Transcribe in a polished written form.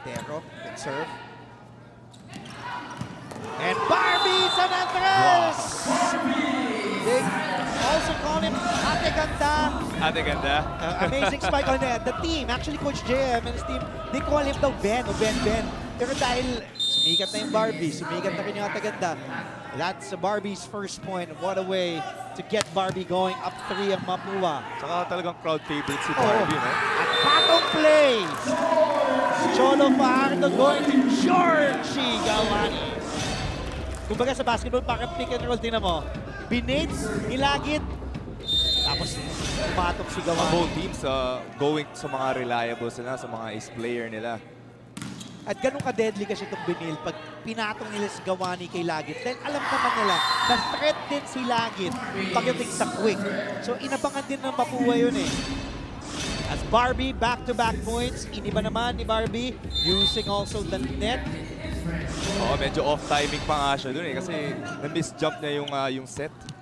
Tero, good serve. And Barbie San Andres! They also call him Ate Ganda. Ate Ganda. Amazing spike on net. The team, actually Coach JM and his team, they call him daw Ben o Ben. Pero dahil sumikat na yung Barbie, sumikat na rin yung Ate Ganda. That's Barbie's first point. What a way to get Barbie going up 3 ang Mapua. Saka talagang crowd favorite si Barbie, no? At patong plays. Cholo Fajardo going to Georgie Gawani. Kumbaga sa basketball, parang pick and roll, tingnan mo. Binates, nilagit. Tapos tumatok si Gawani. Both teams going sa mga reliables nila, sa mga ace player nila. At ganun ka-deadly kasi itong binil pag pinatong nila si Gawani kay Lagit. Then alam naman nila na threat din si Lagit pagdating sa quick. So inabangan din ng Mapua yun eh. As Barbie, back-to-back points. Iniba naman ni Barbie using also the net. Oo, medyo off-timing pa nga siya dun eh kasi na-miss jump niya yung set.